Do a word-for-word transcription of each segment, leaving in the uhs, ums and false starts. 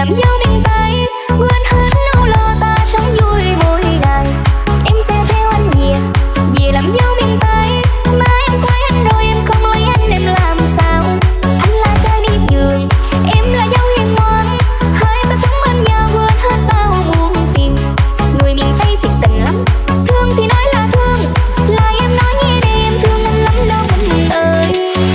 làm dâu miền Tây, quên hết nỗi lo ta sống vui mỗi ngày. Em sẽ theo anh về, về làm dâu miền Tây. Má em quay anh rồi em không lấy anh em làm sao? Anh là trai đi trường, em là dâu hiền ngoan. Hai ta sống bên nhau quên hết bao muôn phiền. Người miền Tây thiệt tình lắm, thương thì nói là thương, lời em nói nghe đây em thương anh lắm đâu mình ơi.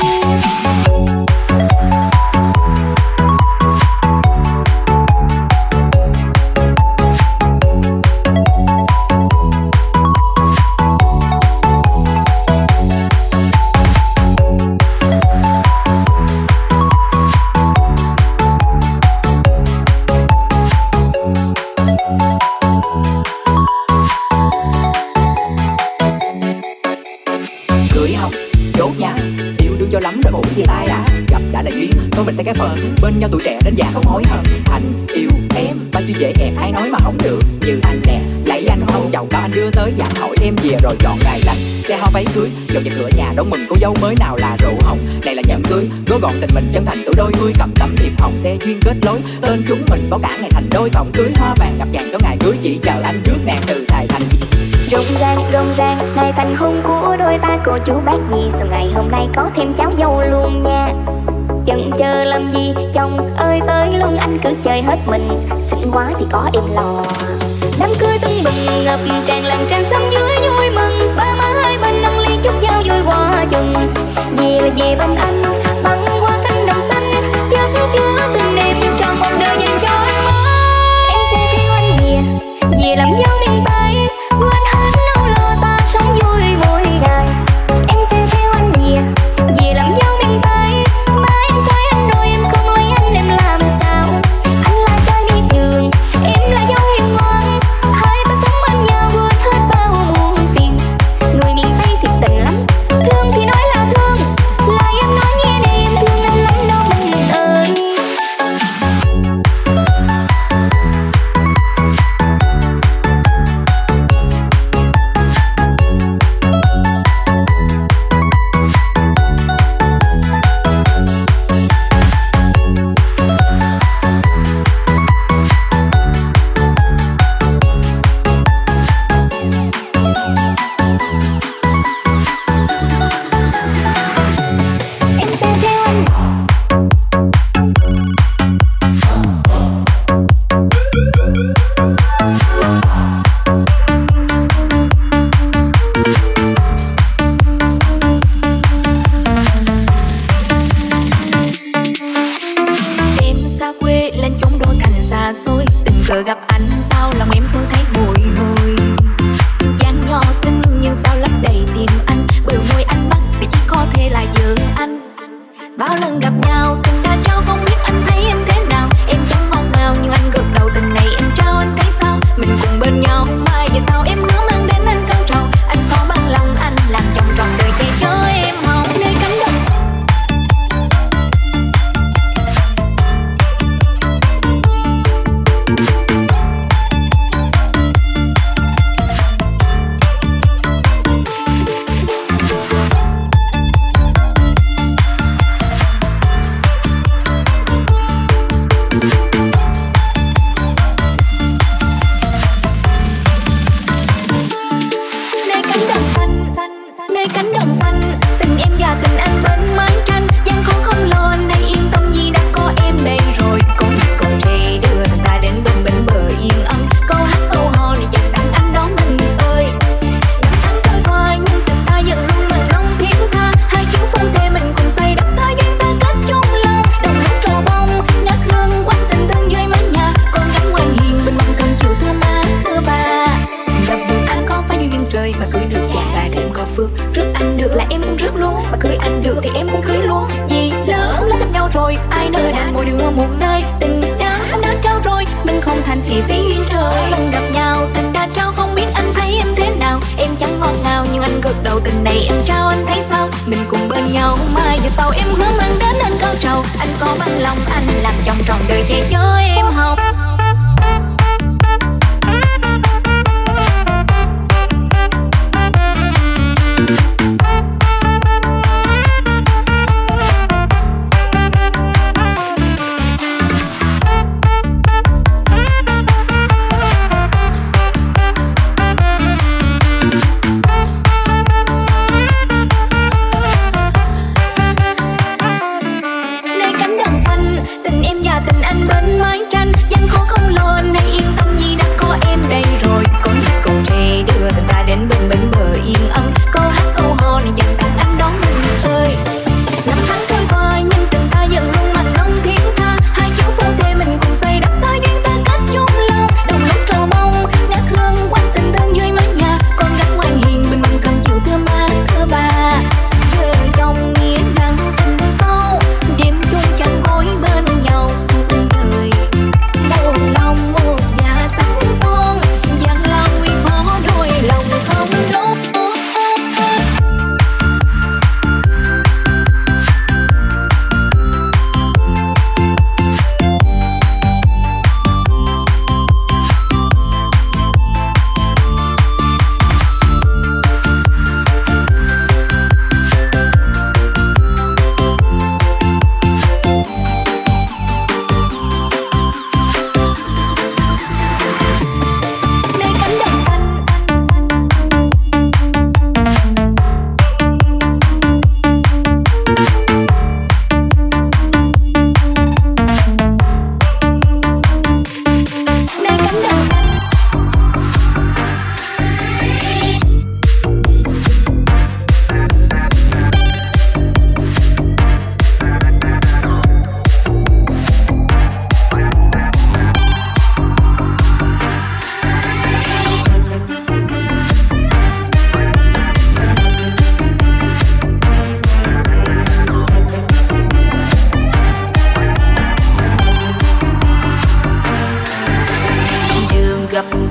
Cưới không? Chốt nha. Yêu đương cho lắm rồi cũng chia tay đã. Gặp đã là duyên, thôi mình sẽ cái phần bên nhau tuổi trẻ đến già không hối hận. Anh yêu em, bao nhiêu dễ ẹt ai nói mà không được. Như anh nè, lấy anh hôn chầu cao anh đưa tới dặn hỏi em về rồi chọn ngày lành. Xe hoa váy cưới, dọn vào cửa nhà đón mừng cô dâu mới nào là rượu hồng. Này là nhẫn cưới, gói gọn tình mình chân thành tuổi đôi mươi. Cầm tấm thiệp hồng xe duyên kết lối, tên chúng mình có cả ngày thành đôi. Cổng cưới hoa vàng ngập tràn cho ngày cưới, chỉ chờ anh rước nàng từ Sài Thành. Rộn ràng rộn ràng ngày thành hôn của đôi ta, cô chú bác gì sao ngày hôm nay có thêm cháu dâu luôn nha. Chần chờ làm gì chồng ơi tới luôn, anh cứ chơi hết mình, xinh quá thì có em lo. Đám cưới tưng bừng ngập tràn làm trang sớm dưới vui mừng. Ba má hai bên nâng ly chúc nhau vui qua chừng. Về là về bên anh băng qua cánh đồng xanh, chắc chứa tình em trong một đời dành cho anh mới. Em sẽ theo anh về, về làm dâu miền Tây, quên hết nỗi lo ta sống vui mỗi ngày. Em sẽ theo anh về, về làm dâu miền Tây. Má em quay anh rồi em không lấy anh em làm sao? Anh là trai đi trường, em là dâu hiền ngoan. Hai ta sống bên nhau quên hết bao muôn phiền. Người miền Tây thiệt tình lắm, thương thì nói là thương, lời em nói nghe đây em thương anh lắm đâu mình ơi. Em sẽ theo anh. Em xa quê lên chốn đô thành xa xôi, tình cờ gặp anh sao lòng em cứ thấy bồi hồi. Dáng nhỏ xinh nhưng sao lấp đầy tim anh, bờ môi anh bắt để chỉ có thể là vợ anh. Bao lần gặp nhau tình đã trao, không biết anh thấy em thế nào. Em chẳng ngọt ngào nhưng anh gật đầu, tình này em trao anh thấy sao? Mình cùng bên nhau mai về sau, em hứa mang đến anh cao trào. Anh có bằng lòng anh làm chồng trọn đời che chở em hồng nơi cánh đồng. Nơi cánh đồng xanh, nơi cánh đồng xanh, tình em và tình anh bên mái tranh. Gian khó không lo anh đây yên tâm vì đã có em đây rồi. Con con tre đưa ta đến bên bên bờ yên ấm, câu hát câu hò này dành tặng anh đó mình ơi. Năm tháng trôi qua nhưng tình ta vẫn luôn bằng lòng thiết tha. Hai chú phu thê mình cùng xây đắp thế gian ta cách chung lòng. Đồng lúc trầu bông ngát hương quanh tình thương dưới mái nhà. Con gái ngoan hiền bên mâm cơm chiều thưa má thưa bà. Gặp được anh có phải duyên trời mà cưới được chàng là đêm có phước. Rước anh được là em cũng rước luôn, mà cưới anh được thì em cũng cưới luôn. Vì lỡ lỡ gặp nhau rồi ai nỡ đàn mỗi đứa một nơi. Tình đã đã trao rồi mình không thành thì vì duyên trời. Lần gặp nhau tình đã trao, không biết anh thấy em thế nào. Em chẳng ngọt ngào nhưng anh gật đầu, tình này em trao anh thấy sao? Mình cùng bên nhau mai về sau, em hứa mang đến anh cao trào. Anh có bằng lòng anh làm chồng trọn đời che chở em hồng.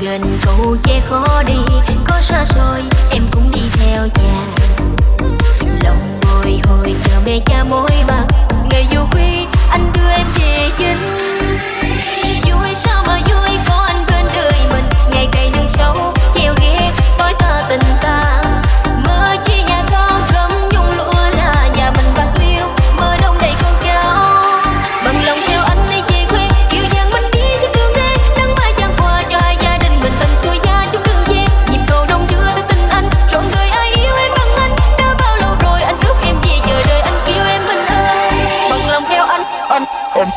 lên cầu che khó đi, có xa xôi em cũng đi theo cha. Lòng bồi hồi chờ mẹ cha mối mặt, ngày dù khuya anh đưa em về dinh. Vui sao mà vui có anh bên đời mình, ngày cày nương sâu treo ghét tối ta tình ta. Mơ chia nhà con gấm nhung lụa là nhà mình bạc liêu, mơ đông đầy con cháu. Bằng lòng theo anh đi về quê, kiều giang mình đi trên đường đê, nắng mai chan qua cho hai gia đình mình tình xuôi gia chung đường về. Nhịp cầu đông đưa theo tình anh, trọn đời ai yêu em bằng anh. Đã bao lâu rồi anh rước em về, chờ đợi anh kêu em mình ơi. Bằng lòng theo anh, anh, anh.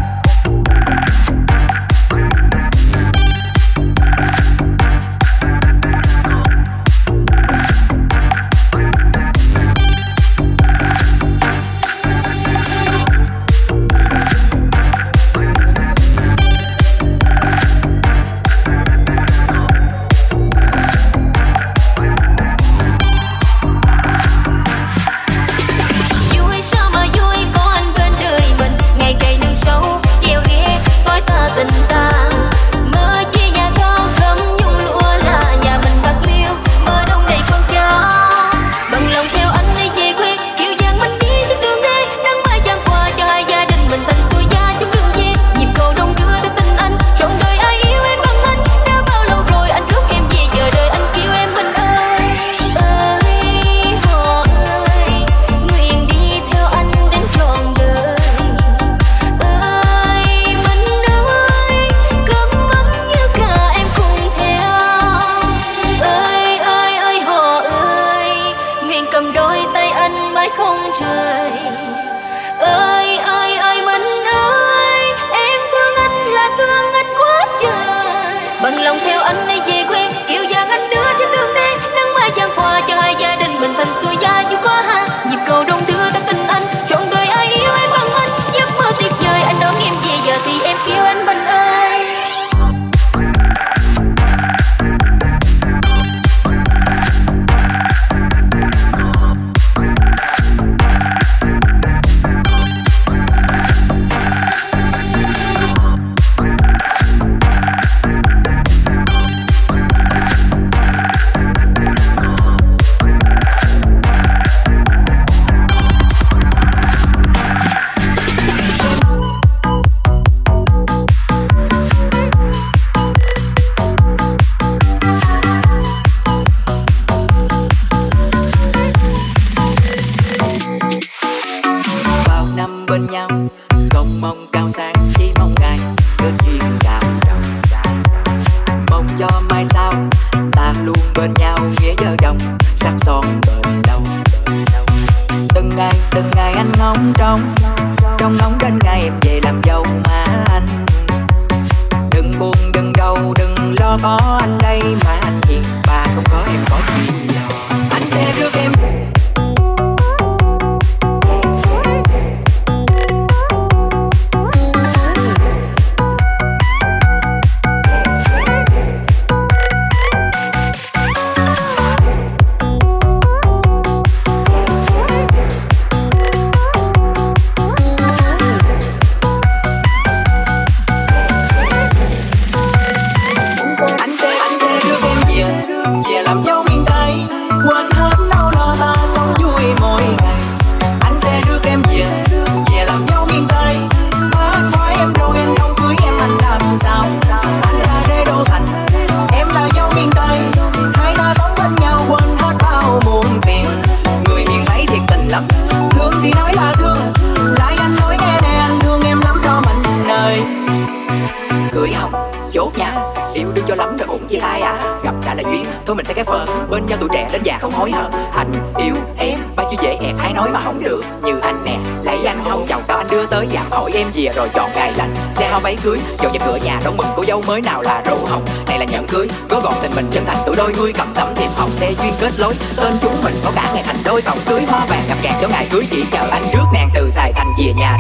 Thôi mình sẽ cái phận bên nhau tuổi trẻ đến già không hối hận. Anh yêu em ba chữ dễ ẹt ai nói mà không được. Như anh nè lấy anh không chồng đâu anh đưa tới dạm hỏi em về rồi chọn ngày lành. Xe hoa váy cưới dọn dẹp cửa nhà đón mừng cô dâu mới nào là rượu hồng. Này là nhẫn cưới gói gọn tình mình chân thành tuổi đôi mươi cầm tấm thiệp hồng. Xe duyên kết lối tên chúng mình có cả ngày thành đôi cổng cưới hoa vàng gặp gạt cho ngày cưới chỉ chờ anh rước nàng từ Sài Thành về nhà.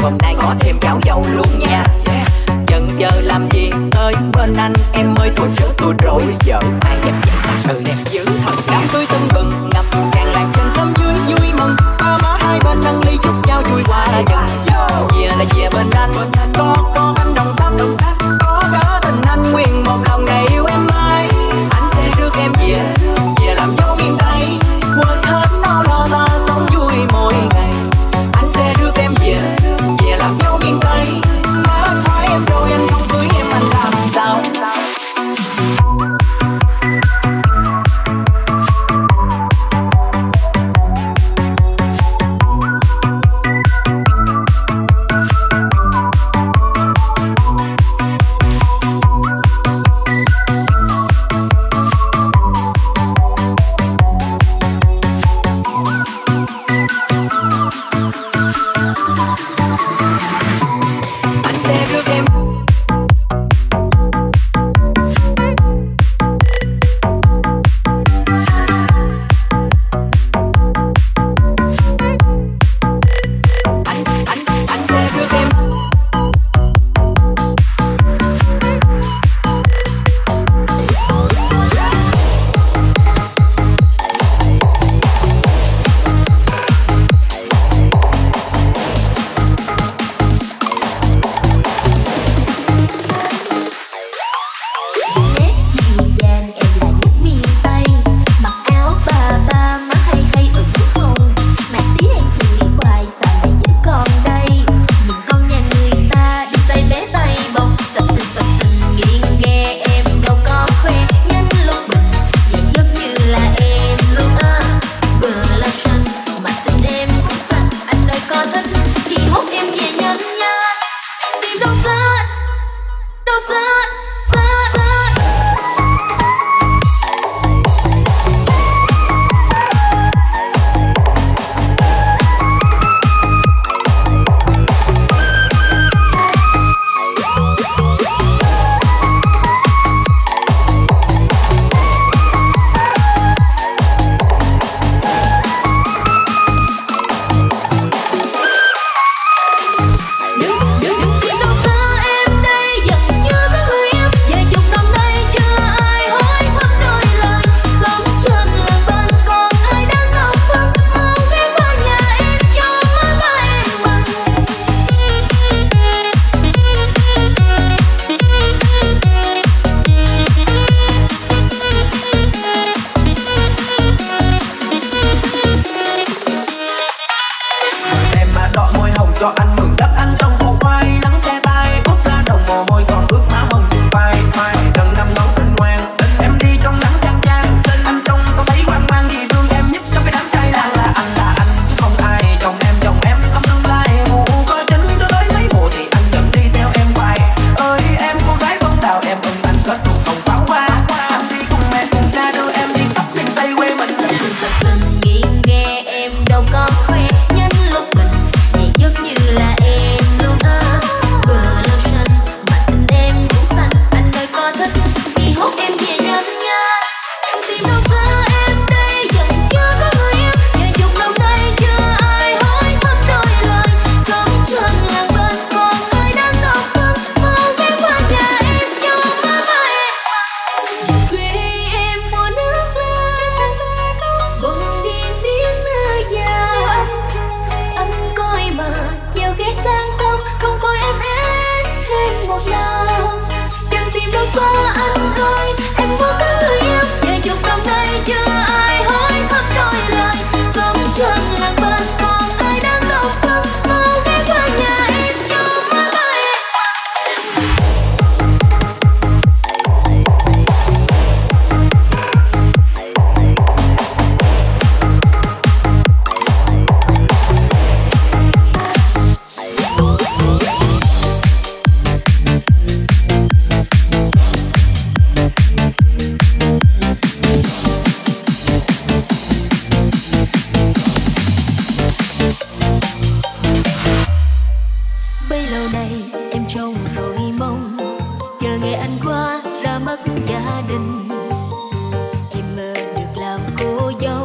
hôm nay có thêm cháu dâu luôn nha. Chần chờ làm gì tới bên anh em ơi, thôi rửa tôi rồi. Giờ ai đẹp vậy ta sự đẹp dữ thật. Đám cưới tưng bừng ngập tràn làng trên xóm dưới vui mừng. Ba má hai bên nâng ly chúc nhau vui qua là chừng. Về là về bên anh, có có anh đồng xanh, có đó tình anh nguyên một lòng này yêu em mãi. Anh sẽ rước em về, về làm dâu miền Tây, quên hết nó lo ta sống vui mỗi ngày. Anh sẽ rước em về, về làm dâu miền Tây. Má anh hỏi em rồi anh không cưới em anh làm sao?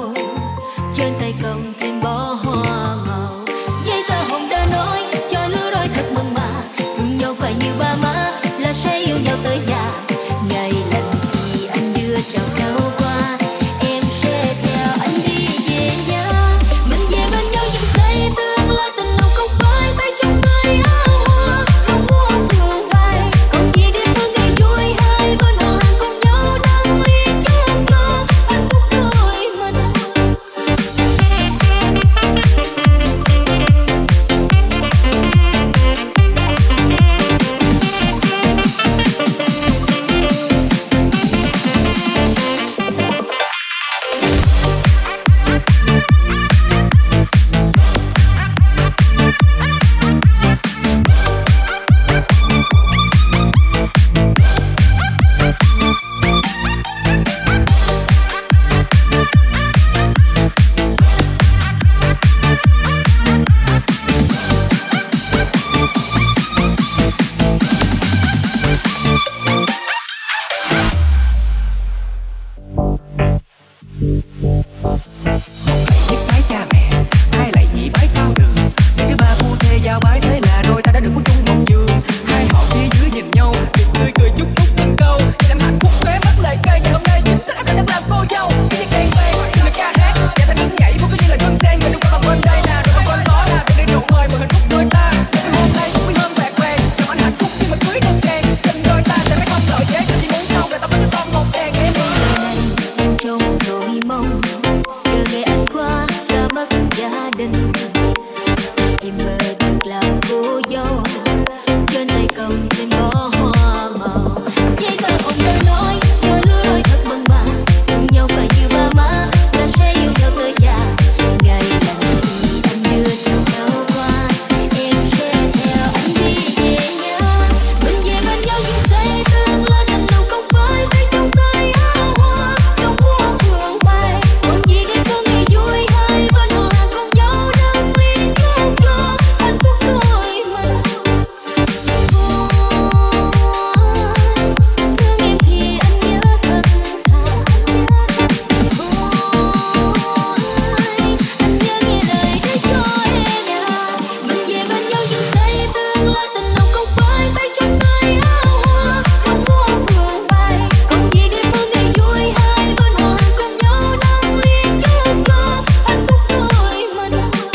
trên tay cầm thêm bó hoa màu, giấy tờ hồng đã nói cho lứa trao nhau qua, em sẽ theo anh đi về nhà. Mình về bên nhau dựng xây tương lai, tình nào không phải tay trong tay áo hoa, không mua phường bay. Còn gì để mơ ngày vui hai bên họ hàng cùng nhau nâng ly chúc cho hạnh phúc đôi mình. Nhất bái cha mẹ, hai lại nhị bái cao đường, ngày thứ ba phu thê giao bái, thế là đôi ta đã được phú chung một giường. Hai họ phía dưới nhìn nhau, miệng tươi cười chúc phúc những câu, em hạnh phúc khóe mắt lệ cay. Ngày hôm nay chính thức anh đã làm cô dâu. Cái gì càng vang, như là ca hát, và ta đứng nhảy vui cứ như là xuân sang. Người đúng vào bên đây là rồi bên đó là đừng đi rượu mời mừng hạnh phúc đôi ta. Từ hôm nay cũng hơn bạc vàng, chồng anh hạnh phúc khi mà cưới đơn trang. Tình đôi ta sẽ phải không sợ chết, chỉ muốn sau này ta có đứa con một đàn em. Em trông rồi mong đưa ngày anh qua ra mắt gia đình. Em mơ được làm cô dâu, trên tay cầm thêm bó hoa màu. Giấy tờ ông đã nói nhớ lứa đôi thật mừng mà, cùng nhau phải như ba má, ta sẽ yêu nhau tới già. Ngày lành thì anh đưa trao nhau qua, em sẽ theo anh đi về nhà. Mình về bên nhau dựng xây tương lai, tình nào không phải tay trong tay áo hoa, trong mua phường bay. Còn gì để có ngày vui hai bên họ hàng cùng nhau nâng ly chúc cho hạnh phúc đôi mình. Ôi, thương em thì anh nhớ thật thà. Ôi, anh nhớ nghe lời để cho em nhà. Mình về bên nhau dựng xây tương lai, tình nào không phải tay trong tay áo hoa, trong mua phường bay. Còn gì để mơ ngày vui hai bên họ hàng cùng nhau nâng ly chúc cho hạnh phúc đôi mình.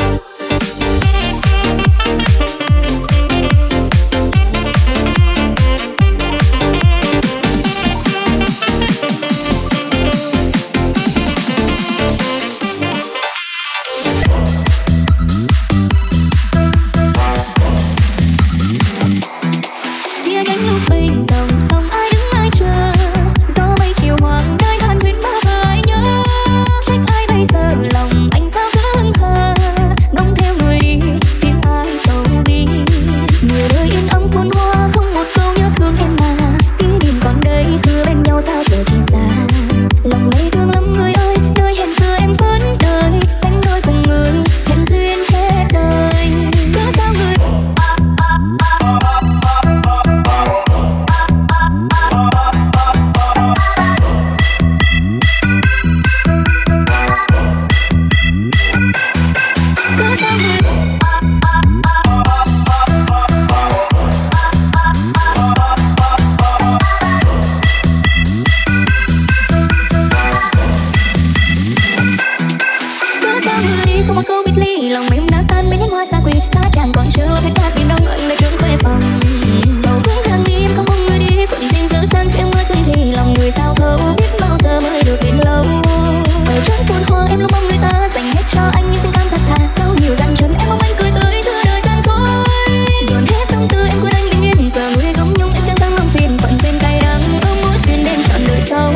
Kia cánh lúc bên dòng sông ai đứng ai chờ, gió mây chiều hoàng đai than huyên ba vợ ai nhớ. Trách ai bây giờ lòng anh sao cứ hững hờ, ngóng theo người đi tiếng ai sầu bi. Người đời yên ấm phun hoa không một câu nhớ thương em mà, kỷ niệm còn đây hứa bên nhau sao giờ chỉ xa. Lòng này thương lắm người ơi, nơi hẹn xưa em vẫn đời, sánh đôi cùng người hẹn duyên hết đời. Cớ sao người cớ sao người cớ sao người đi không một câu biệt ly, lòng em đã tan bên nhánh hoa xa quỳ. Xa chàng còn chờ bên ta biển đông anh nơi trốn khuê phòng. Sầu phương hàng đi em không mong người đi, phận riêng giữ sang khi em mưa rơi thì lòng người sao thấu, biết bao giờ mới được đến lâu. Ở trong phun hoa em lúc mong người ta dành hết cho anh những tình cảm thật thà. Sau nhiều gian truân em mong anh cười tới thưa đời gian dối. Dồn hết tâm tư em quên anh bình yên, giờ người gống nhung em chẳng dám lòng phiền. Phận duyên cay đắng ước mối duyên đêm trọn đời sau.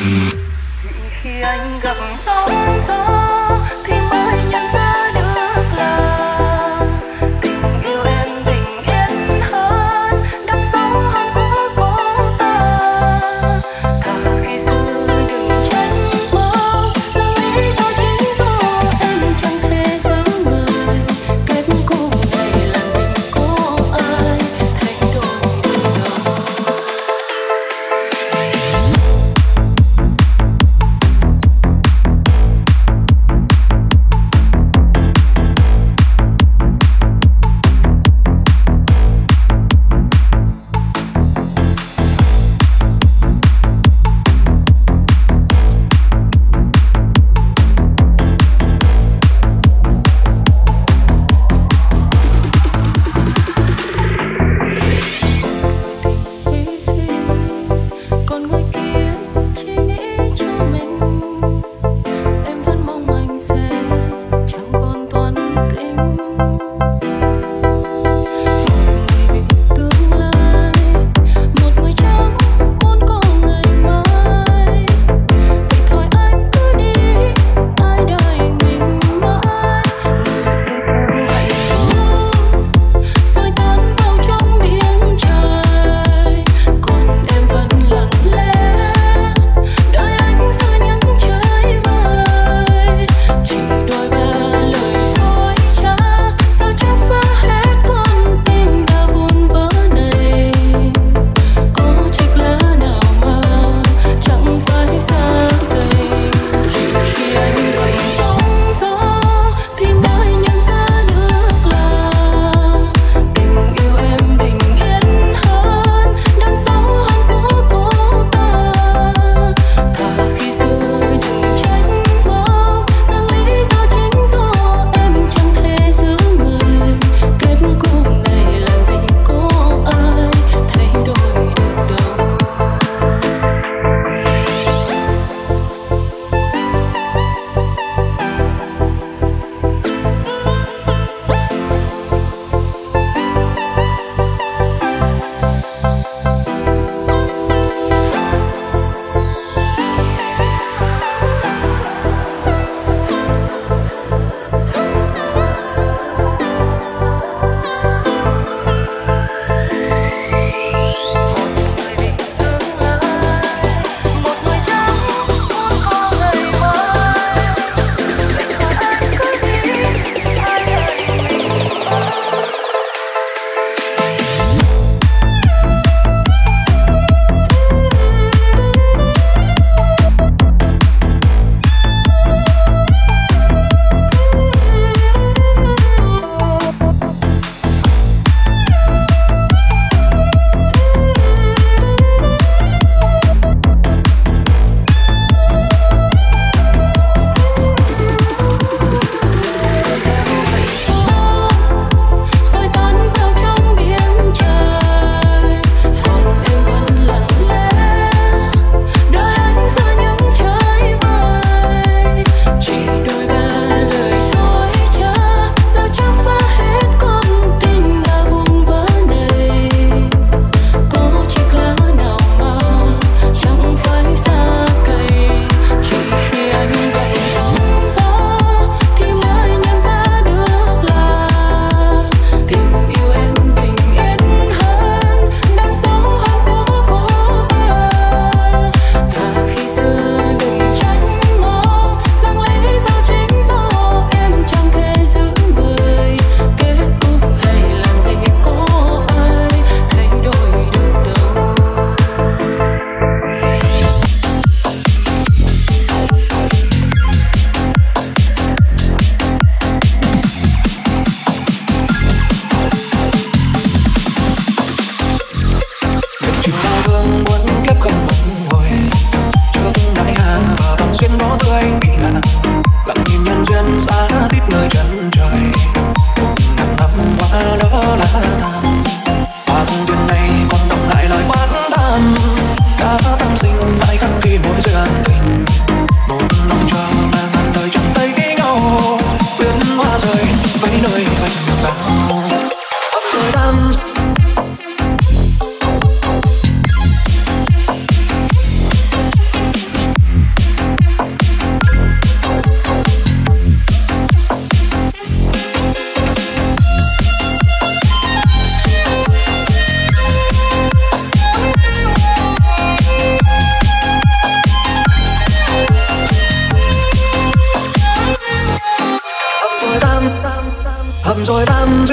Khi anh gặp sóng gió thì mới nhận ra được là tình yêu em bình yên hơn đắp dấu hôn cũ của ta. Thà khi xưa đừng trách mong rằng lý do chính do em chẳng thể giữ người. Kết cục này làm gì có ai thay đổi được đâu.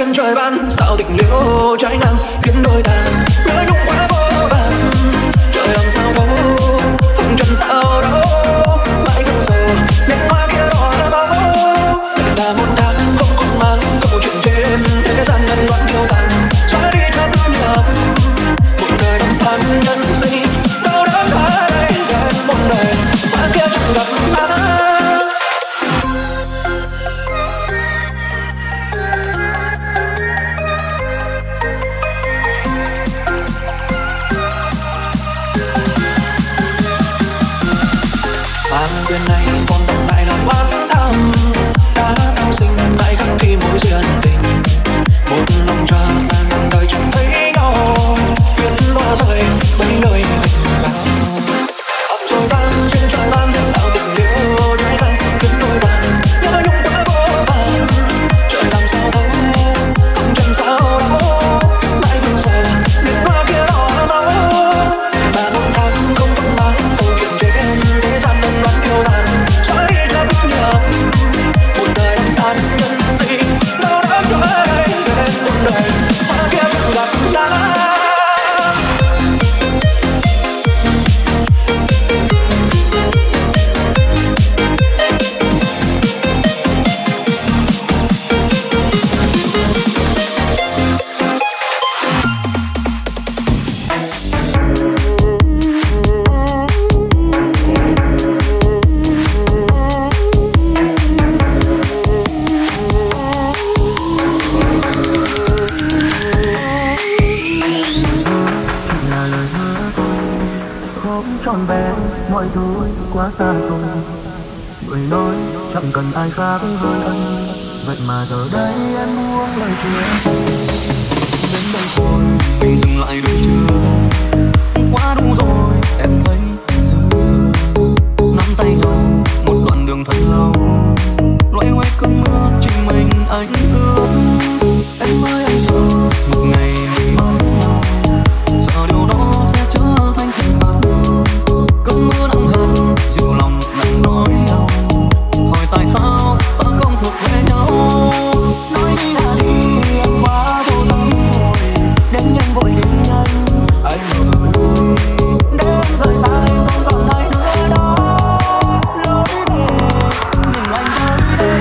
trên trời ban sao tình liễu trái ngang khiến đôi ta nhớ nhung quá vô vàn. Trời làm sao thấu hồng trần sao đâu mãi không sầu nhánh hoa kia đỏ bao là một tháng không còn mang câu chuyện trên thế gian ngăn loạn tiêu tan xóa đi thấm nhầm một đời đắm than nhân sinh đâu đã qua đây đến một đời hoa kia chẳng gặp ta. Quyền này còn đọc lại lời oán thầm đã tham sinh mãi khắc khi mối duyên tình một lòng chờ ta ngàn đời chẳng thấy nhau biến loa rơi với lời mình bao ấp rồi tan trên trời ban sao tình liễu trái ngang khiến đôi ta nhớ nhung quá vô vàn. Trời làm sao thấu không trần sao đâu mãi vương sầu biển hoa kia đỏ máu và năm tháng không còn mang câu chuyện trên thế gian đơn đoán kiêu tàn xóa đi thấm nhầm một đời đắm than nhân sinh đâu đã qua đây đến một đời hoa kia chẳng gặp ta. Trọn vẹn mọi thứ quá xa xôi, người nói chẳng cần ai khác hơn anh, vậy mà giờ đây em buông lời chuyện đến đây rồi mình dừng lại được chưa, quá đủ rồi em thấy dư nắm tay nhau một đoạn đường thật lâu, loay hoay cơn mưa chỉ mình anh ước em ơi anh sợ một ngày mình mất nhau, sợ điều đó sẽ trở thành sự thật. Cơn mưa nặng hơn dịu lòng nặng nỗi đau, hỏi tại sao ta không thuộc về nhau. Nói đi là đi em quá vô tâm rồi, đến nhanh vội đi nhanh anh mở đôi đêm rời xa em không còn ai nữa đó, lối về mình anh tới đây.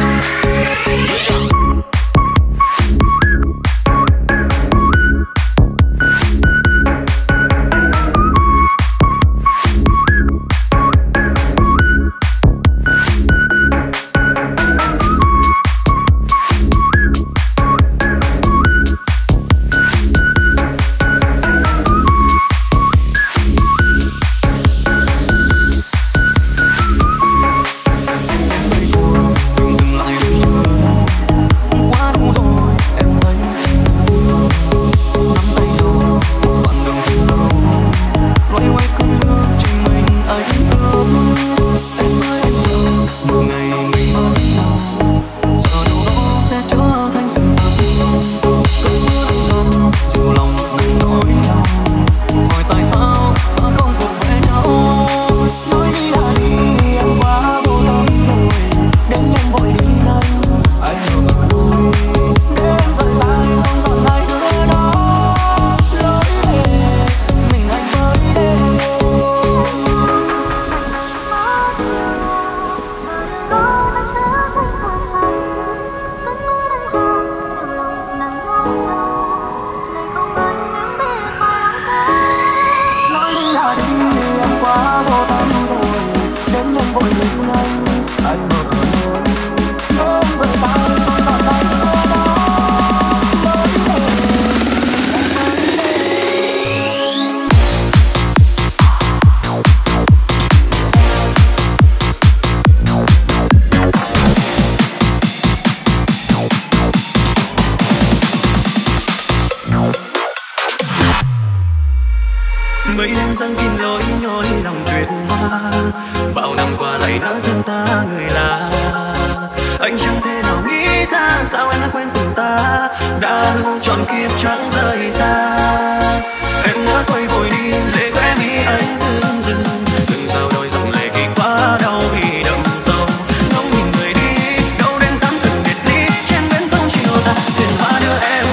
Mấy đêm răng kín lối nhói lòng tuyệt hoa, bao năm qua lại đã dần ta người lạ. Anh chẳng thể nào nghĩ ra sao em đã quen cùng ta, đã hứa trọn kiếp chẳng rời xa. Em đã quay vội đi, lệ của em ý anh dưng dưng, đừng sao đôi dòng lệ khi quá đau vì đậm sâu. Ngóng nhìn người đi, đâu đến tám từng biệt ly trên bến sông chiều ta, thuyền hoa đưa em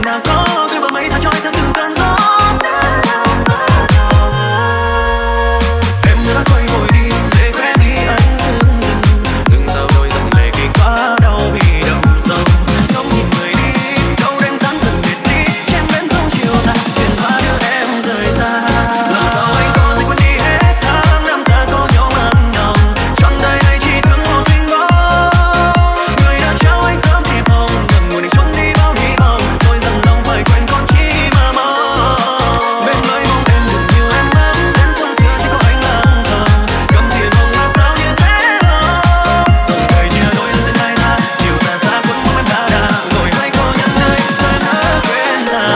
đã có người vừa mấy ta trôi theo từng cơn gió. Em đã quay vội đi để khẽ đi anh dừng dừng, đừng sao đôi dòng lệ khi quá đau vì đậm sâu. Ngóng nhìn người đi đâu đem tháng từng biệt ly, trên bến sông chiều tà thuyền pha đưa em rời xa. Lần sau anh có thể quên đi hết tháng năm ta có nhau mặn nồng, trọn đời này chỉ thương một mình bóng. Người đã trao anh tấm thiệp hồng, ngần ngùi để trốn đi bao hy vọng. Tôi dần lòng phải quên con chỉ mơ mộng. Bên lối mong em đừng nhiều em ấm, đến sông xưa chỉ có anh lặng thầm. Cầm thiệp hồng là sao như dễ lòng. Dòng đời chia đôi lần giữa hai ta, chiều tà xa cuốn mong em đã đã. Ngồi hai cô nhân nơi sẽ nỡ quên ta.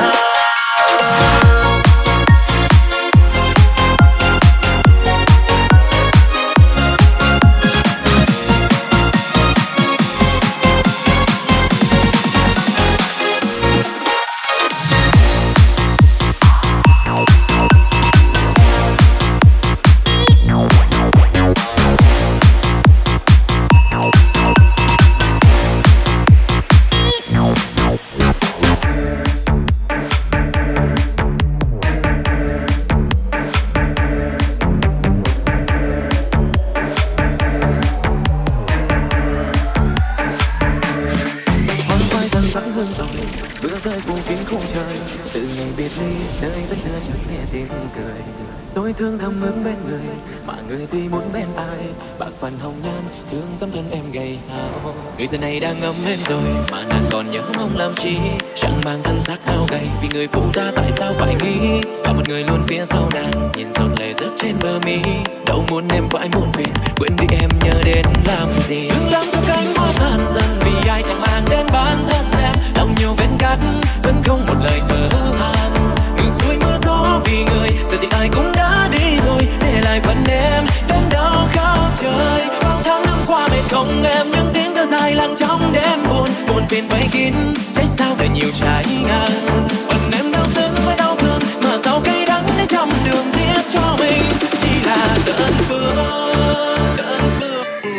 Hôm qua dần vắng hơn rồi, mưa rơi phủ kín khung trời. Từ ngày biệt ly, nơi vẫn chưa chợt nghe tiếng cười. Tôi thương thầm ướm bên người, mà người thì muốn bên ai. Bạc phần hồng nhan, thương tấm thân em gầy hao. Người giờ này đang ngấm lên rồi, mà nàng còn nhớ mong làm chi. Chẳng mang thân xác hao gầy, vì người phụ ta tại sao phải nghĩ. Là một người luôn phía sau nàng, nhìn giọt lệ rớt trên bờ mi. Đâu muốn em phải muôn phiền, quên đi em nhớ đến làm gì. Đừng lắng cho cánh hoa tàn dần, vì ai chẳng mang đến bản thân em. Lòng nhiều vết cắt, vẫn không một lời thở than. Đường xuôi mưa gió vì người, giờ thì ai cũng đã đi rồi. Để lại phần em, đến đâu khóc trời. Bao tháng năm qua mệt không em, những tiếng thở dài lặng trong đêm buồn. Buồn phiền vây kín, trách sao đời nhiều trái ngang. Phần em đau xứng với đau thương, mà sao cay đắng để trăm đường tiếc cho mình. Chỉ là đơn phương, đơn phương.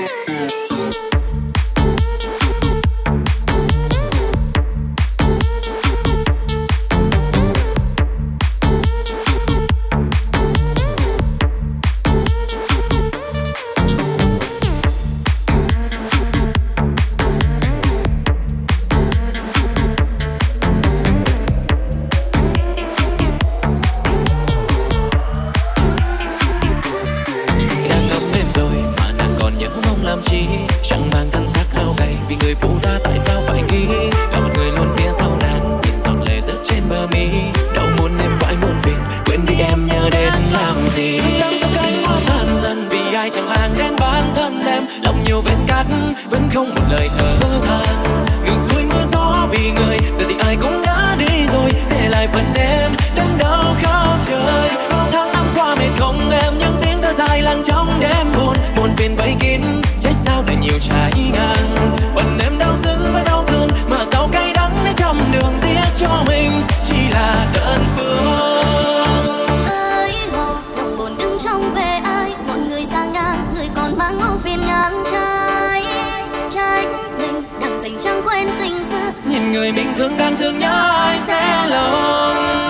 Đang ngấm lên rồi, mà nàng còn nhớ mong làm chi. Chẳng mang thân xác hao gầy, vì người phụ ta tại sao phải nghĩ. Là một người luôn phía sau nàng, nhìn giọt lệ rớt trên bờ mi. Đâu muốn em phải muôn phiền, quên đi em nhớ đến làm gì. Đang cho cánh hoa tàn dần, vì ai chẳng mang đến bản thân em. Lòng nhiều vết cắt, vẫn không một lời thở than. Đường xuôi mưa gió vì người, giờ thì ai cũng đã đi rồi. Để lại phần em, đến đâu khóc trời. Bao tháng năm qua mệt không em, những tiếng thở dài lặng trong đêm buồn. Buồn phiền vây kín, trách sao đời nhiều trái ngang. Phần em đau xứng với đau thương, mà sao cay đắng để trăm đường tiếc cho mình. Chỉ là đơn phương. Ơi hồ, đọc buồn đứng trong về ai. Một người sang ngang, người còn mang ưu phiền ngàn trái. Tránh tình, đặc tình chẳng quên tình xưa. Nhìn người mình thương đang thương nhớ ai sẽ lòng.